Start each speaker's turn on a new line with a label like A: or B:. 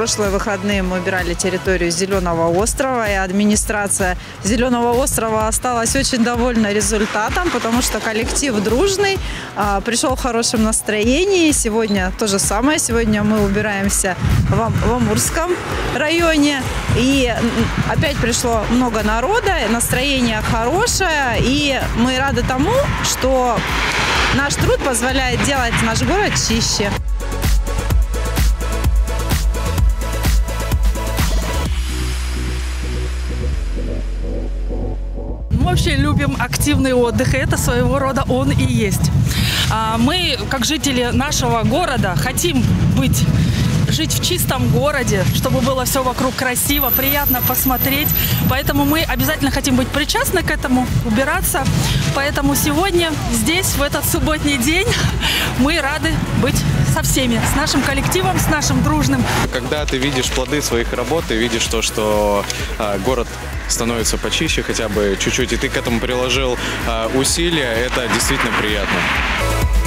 A: прошлые выходные мы убирали территорию Зеленого острова, и администрация Зеленого острова осталась очень довольна результатом, потому что коллектив дружный, пришел в хорошем настроении. Сегодня то же самое. Сегодня мы убираемся в Амурском районе, и опять пришло много народа, настроение хорошее, и мы рады тому, что наш труд позволяет делать наш город чище.
B: Мы вообще любим активный отдых, и это своего рода он и есть. Мы, как жители нашего города, хотим жить в чистом городе, чтобы было все вокруг красиво, приятно посмотреть. Поэтому мы обязательно хотим быть причастны к этому, убираться. Поэтому сегодня здесь, в этот субботний день, мы рады быть со всеми, с нашим коллективом, с нашим дружным.
C: Когда ты видишь плоды своих работ, ты видишь то, что город становится почище хотя бы чуть-чуть, и ты к этому приложил усилия, это действительно приятно.